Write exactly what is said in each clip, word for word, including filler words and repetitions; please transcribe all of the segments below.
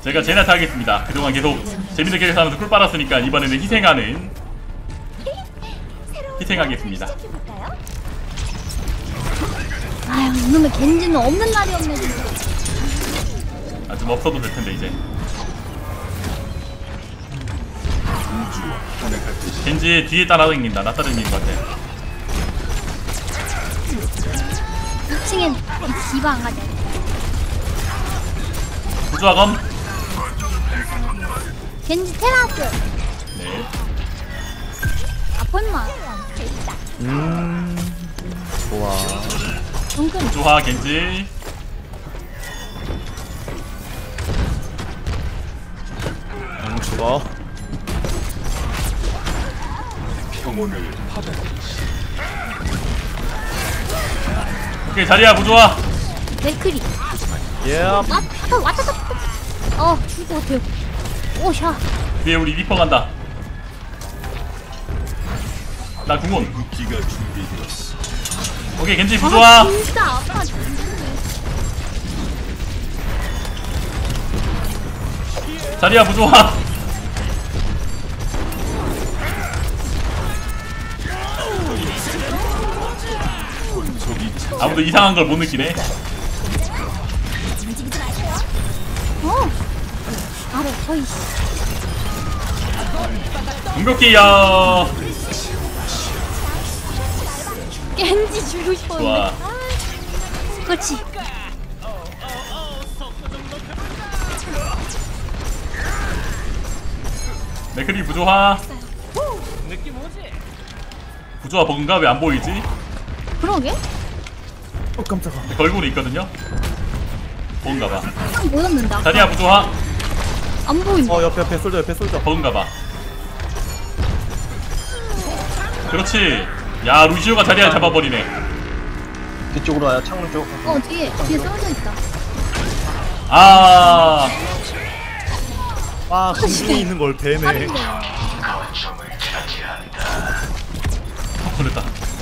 제가 제나타 하겠습니다. 그동안 계속 재밌는 캐릭터 하면서 꿀 빨았으니까 이번에는 희생하는 희생하겠습니다. 아유 이놈의 겐지는 없는 날이 없네 진짜. 아 좀 없어도 될 텐데 이제. 겐지 뒤에 따라다닙니다. 나 따라다니는 것 같아. 이 층엔 디바 안 가자. 부조화검. 겐지 테라스. 네. 아펀마. 음 좋아. 은근. 부조화 겐지. 음 죽어. 평온을 받아. 오케이 자리야 부조화. 맥크리. 예. 왔다 왔다 왔다. 어 죽을 것 같아요. 오샤. 뒤에 우리 리퍼 간다. 나 궁원. 기가 준비되었어. 오케이 겐지 아 부조화. 진짜 아파. 자리야 부조화. 아무도 이상한 걸 못 느끼네. 어. 아래 거의. 공격기야. 겐지 주고 싶었는데. 좋아. 아, 그렇지. 맥크리 부조화. 부조화 버그인가? 왜 안 보이지? 그러게? 어 깜짝아. 걸고는 있거든요? 버그인가봐. 딱 모였는다. 자리야 부조화. 안 보인다. 어 옆에 옆에 솔져 옆에 솔져. 버그인가봐. 그렇지. 야 루시오가 자리야 잡아버리네. 뒤쪽으로 와요. 창문 쪽. 어 뒤에 뒤에 쓰러져 있다. 아 아 공중에 있는 걸 배네. 빠른데. 걸렸다.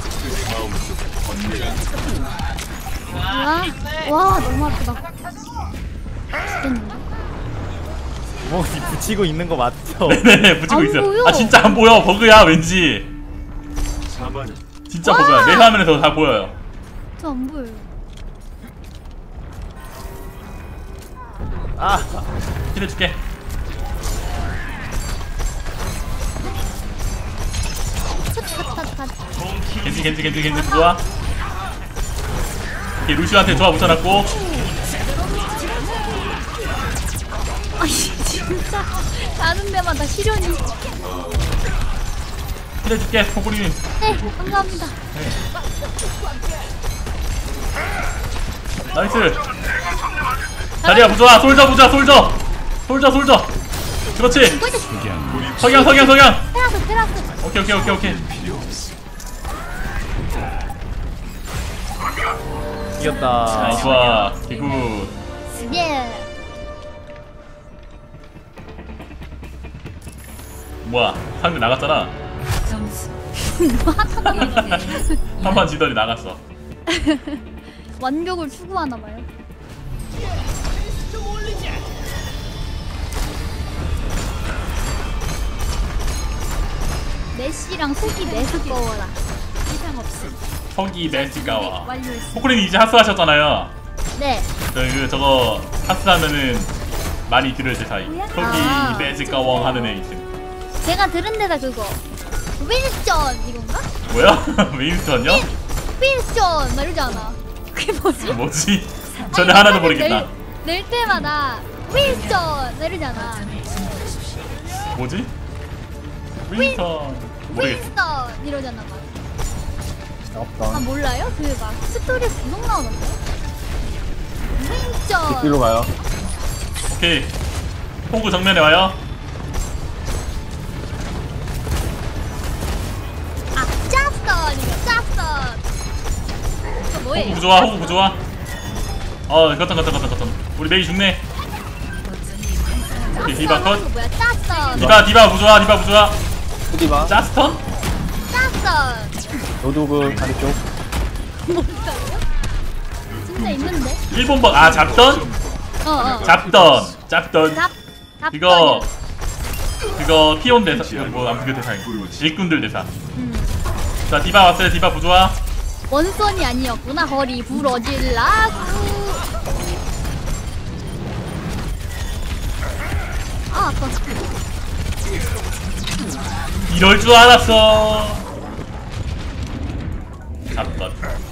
뭐야? 와 너무 아프다. 죽겠는데? 뭐 이 붙이고 있는 거 맞죠? 네네 붙이고 안 있어. 보여. 아 진짜 안 보여. 버그야 왠지. 사만 진짜 버그야. 내 화면에서 다 보여요. 저 안 보여요. 아 힐해줄게. 탓탓탓. 겐지 겐지 겐지 겐지 좋아. 오케이 루시오한테 좋아 붙여놨고. 아이 진짜 가는 데마다 시련이. 힐해줄게 포구리님. 네 감사합니다. 나이스. 자리야 부조화. 솔져 부조화 솔져. 솔져 솔져. 그렇지. 석양 석양 석양. 테라스 테라스. 오케이 오케이 오케이 오케이. 이겼다. 아 좋아. 개굿. 예. 뭐야 상대 나갔잖아. 한판 지더니 나갔어. 완벽을 추구하나 봐요. 메시랑 속이 메스꺼워라. 이상 없음. 석이 메시가와. 완료했어. 포크린 이제 하스 하셨잖아요. 네. 저 그 저거 하스 하면은 많이 들을 제 사이. 아. 석이 메시가왕 하는 애 있음. 제가 들은 데다 그거. 윈스턴 이건가? 뭐야? 윈스턴요? 윈스턴 막 이러지 않아. 그게 뭐지? 뭐지? 전에 하나도 모르겠다. 낼, 낼 때마다 윈스턴 막 이러잖아. 뭐지? 윈스턴 모르겠어. 윈스턴 이러잖아 막. 아 없다. 몰라요? 그 막 스토리 계속 나오던데. 윈스턴. 뒤로 가요. 오케이. 포구 정면에 와요. 아 짭스턴이요 짭스턴. 이거 호구 뭐예요? 부조화 호구 부조화. 어 거점 거점 거점 거점. 우리 메이 죽네. 오케이 디바 컷. 이거 뭐야 짭스턴. 디바 디바 부조화 디바 부조화. 후디바. 짜스턴? 짭스턴. 로드오그 다리 쪽. 뭔가요? 진짜 있는데? 일본 번, 아 잡던? 어어. 잡던 짭던. 잡. 잡. 이거 그거 피온 대사 이거 뭐 아무튼 그 대사인 일꾼들 대사. 음. 자 디바 왔어요. 디바 부조화. 원선이 아니었구나. 허리 부러질라고. 아 아까. 이럴 줄 알았어. 잡던.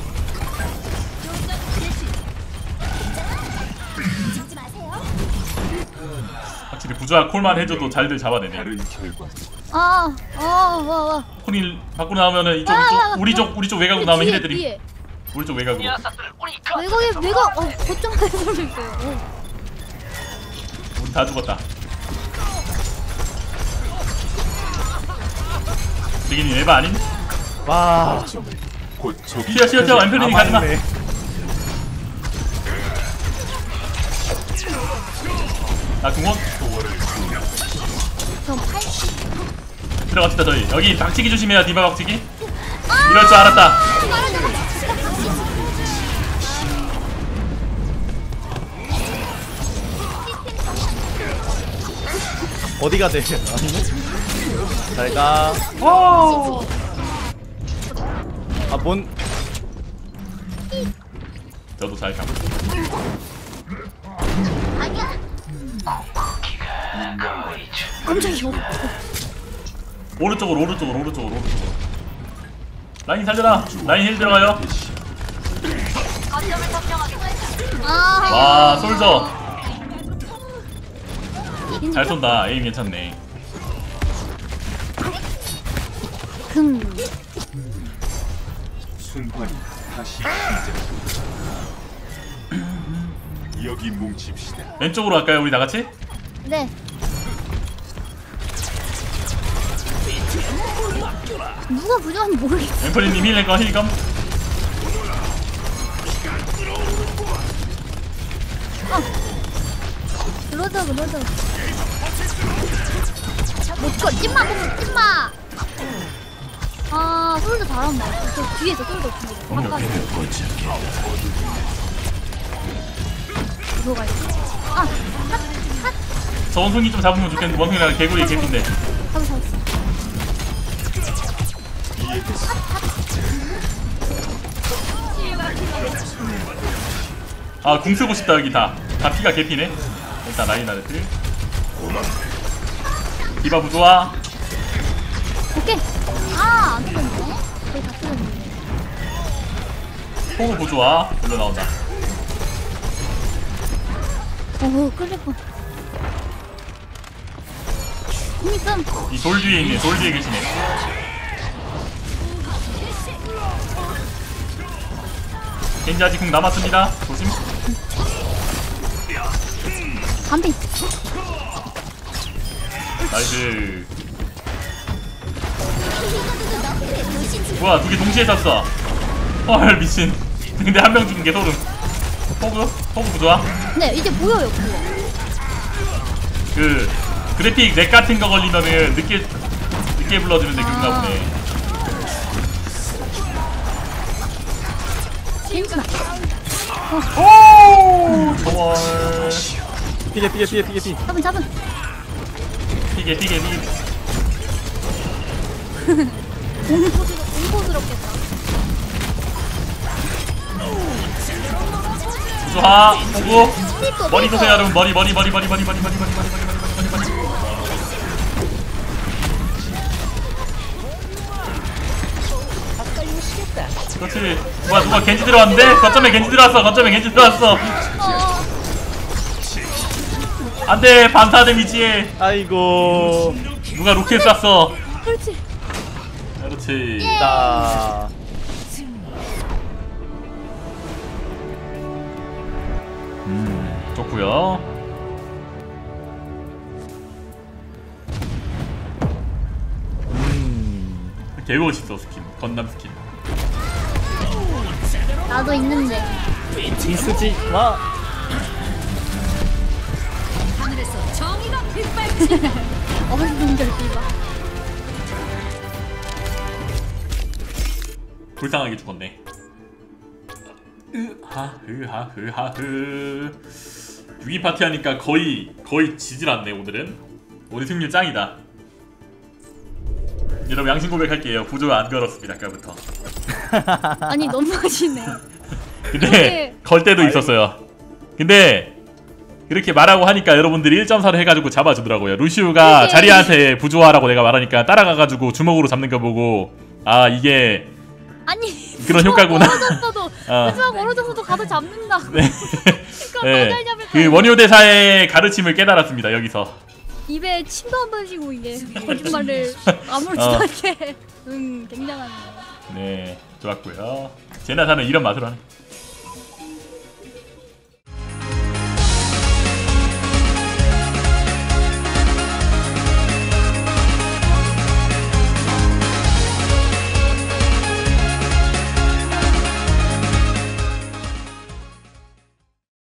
확실히 부조화 콜만 해줘도 잘들 잡아내네. 다른 결과. 아, 아, 와, 와. 콜이 밖으로 나오면은 이쪽 아, 아, 이쪽 아, 우리 쪽 우리 쪽 외곽으로 나오면 뒤에, 힐해드림. 뒤에. 우리 쪽 외곽으로. 외곽에 외곽. 어, 거점까지 소리 있어요. 어. 우리 다 죽었다. 저기는 에바 아닌? 와. 곧 저기 튀어 튀어 튀어 엠펠린이 가지마. 맞네. 나 궁원 저 팔십. 들어갑시다 저희. 여기 박치기 조심해요. 디바 박치기. 이럴 줄 알았다. 어디가 돼? 잘가. 아, 뭔. 저도 잘 가. 깜짝이야. 오른쪽으로 오른쪽으로 오른쪽으로 오른쪽으로. 라인 살려라. 라인 힐 들어가요. 아. 와 솔저 잘 쏜다. 에임 괜찮네. 금. 순환이 다시 시작. 여기 뭉칩시다. 왼쪽으로 갈까요 우리 나같이? 네. 누가 부정한지 모르겠어. 엠플리님 힐낼까 힐감? 그러자 그러자. 못 쳐. 찜마 찜마. 아 솔도 잘한다. 저 뒤에서 솔도 뒤에. 아까 누가 있어? 아, 핫, 핫. 저 원숭이 좀 잡으면 좋겠는데 원숭이랑 개구리 개핀데. 잡았어, 잡았어. 아 궁 쓰고 싶다 여기 다. 다 피가 개피네. 일단 라인 아르트. 디바 부조화. 오케이. 아, 안 되겠네. 거의 다 틀렸네. 호구 부조화. 불러 나온다. 오, 끌릴 뻔. 공있음. 이 돌 뒤에 있네. 돌 뒤에 계시네. 겐지 아직 궁 남았습니다. 조심. 반피. 나이스. 뭐야 두 개 동시에 쐈어. 헐 미친. 근데 한 명 죽은 게 소름. 호구? 호구 부조화. 네, 이제 보여요, 그거. 그 그래픽 렉 같은 거 걸리면은 늦게 늦게 불러주는데 그런가 보네. 괜찮아. 오 좋아. 피게, 피게, 피게, 피게, 피. 잡은, 잡은. 피게 피게 피게. 공포스러, 공포스럽겠다. 좋아. 호구. 머리 보세요 여러분. 머리 머리 머리 머리 머리 머리 머리 머리 머리 머리 머리 머리 머리. 그렇지. 뭐야 누가 겐지 들어왔는데? 거점에 겐지 들어왔어. 거점에 겐지 들어왔어. 안돼 반사 데미지에 아이고. 누가 로켓 쐈어. 그렇지. 그렇지. 나. 음 좋구요. 음. 개 멋있어 스킨. 건담 스킨. 나도 있는데. 이수지 마. 어른분들 이거. 불쌍하게 죽었네. 으하 으하 으하 으 육 인 파티 하니까 거의 거의 지질 않네 오늘은. 오늘 승률 짱이다. 여러분 양심 고백할게요. 부조가 안 걸었습니다 아까부터. 아니 너무하시네. 근데 그게- 걸 때도 있었어요. 근데 그렇게 말하고 하니까 여러분들이 일 점 사를 해가지고 잡아주더라고요. 루시우가 그게- 자리한테 부조하라고 내가 말하니까 따라가가지고 주먹으로 잡는 거 보고 아 이게 아니 그런 효과구나. 멀어졌어도 어. 부조가 멀어졌어도 가서 잡는다. 네. 그러니까 네. 맞아야 잡을 그 원효 대사의 가르침을 깨달았습니다 여기서. 입에 침도 안 빠지고 이게 거짓말을 아무렇지도 어. 않게. 음 굉장하네. 네 좋았고요. 제나사는 이런 맛으로 하네.